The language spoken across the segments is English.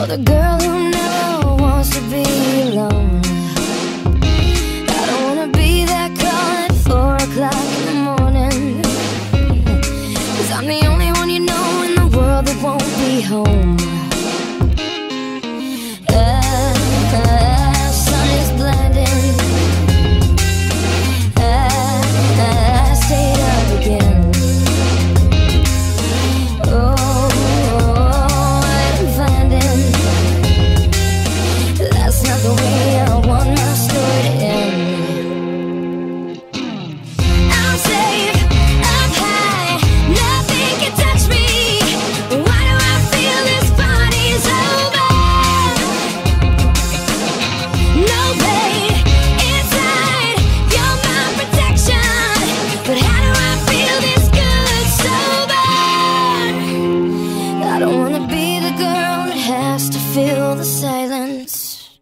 the girl who never wants to be alone. I don't wanna be that call at 4 o'clock in the morning, 'cause I'm the only one you know in the world that won't be home. Sun is blinding. I stayed up again. The way I want my story to end. I'm safe, up high, nothing can touch me. Why do I feel this party's over? No pain inside, you're my protection. But how do I feel this good sober? I don't wanna be the girl that has to fill the silence.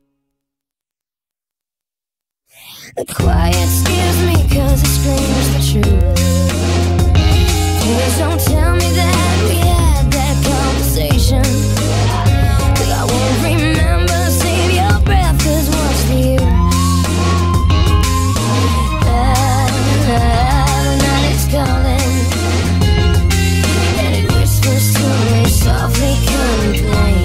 The quiet scares me 'cause it screams the truth. Please don't tell me that we had that conversation, 'cause I won't remember. Save your breath, 'cause what's the use? The night is calling, and it whispers to me softly, complain.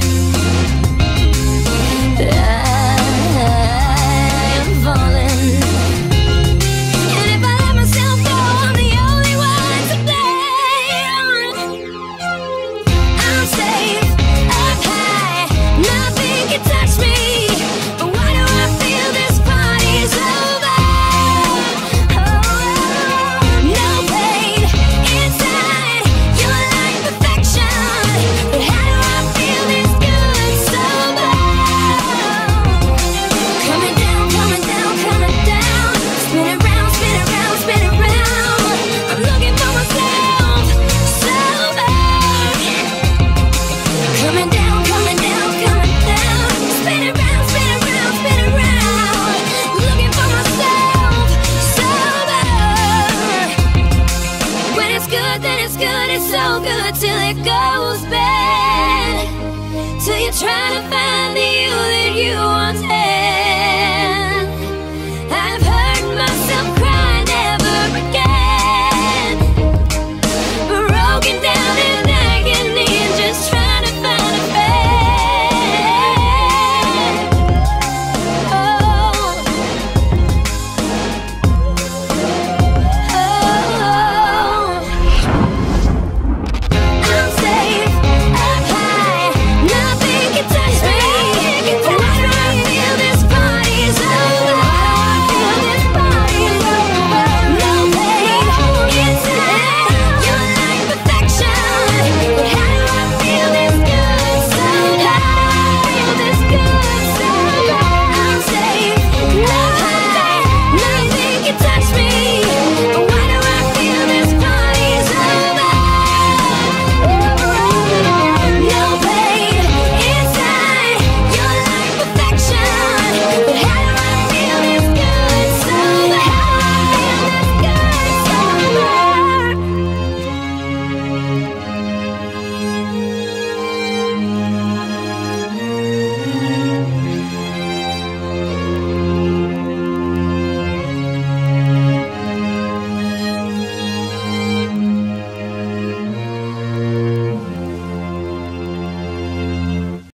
Till it goes bad, till you're trying to find the you that you once had.